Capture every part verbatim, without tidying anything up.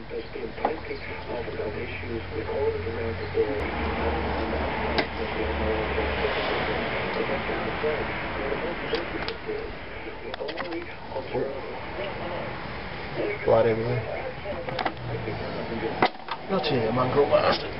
There's been plenty of issues recorded around the world. Blood everywhere. Not to you, mongrel bastard.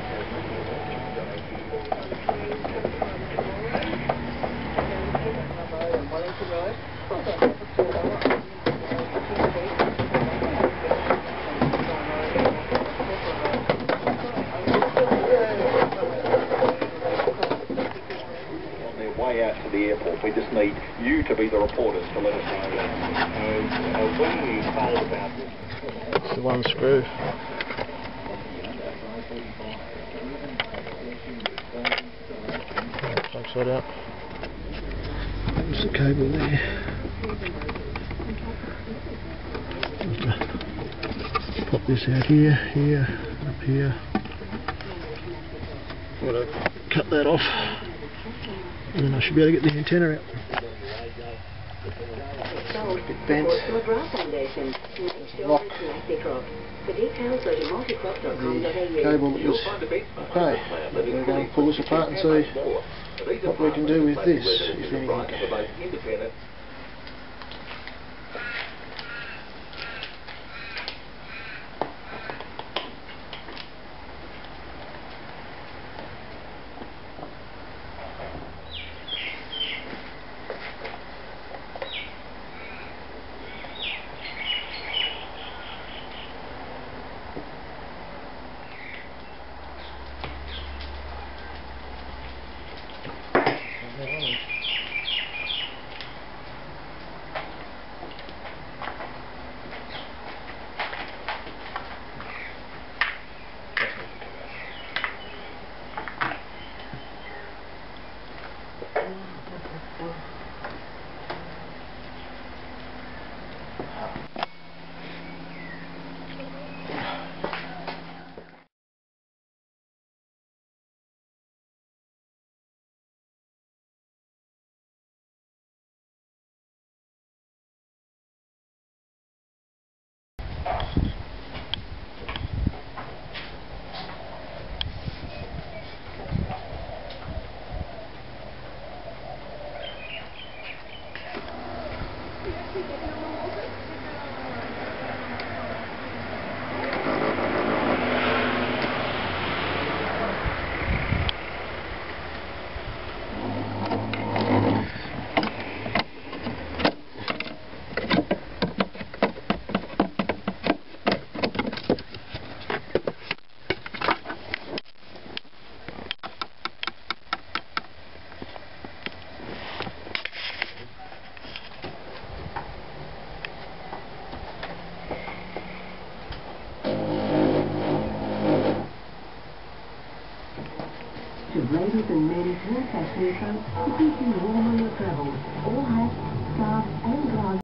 Way out to the airport. We just need you to be the reporters to let us know that. Uh, uh, when we told about this, It's the one screw. Plug side out. There's the cable there. Pop this out here, here, up here. I'm going to cut that off. And then I should be able to get the antenna out. A bit bent. There's the lock. The cable is okay. We're going to pull this apart and see what we can do with this, if anything. Ladies and men, more fashion, to keep you warm on your travels. All hats, scarves and gloves.